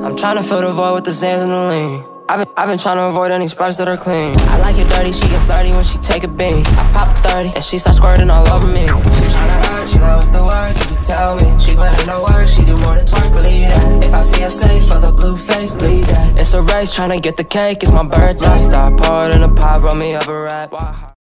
I'm tryna fill the void with the Zans and the lean. I've been trying to avoid any sparks that are clean. I like it dirty, she get flirty when she take a beam. I pop a 30 and she start squirting all over me. She tryna hurt, she like, what's the word? Can you tell me? She glad in no work, she do more than twerk, believe that. If I see her safe for the blue face, believe that. It's a race, tryna get the cake, it's my birthday. I stop hard in the pot, roll me up a rap.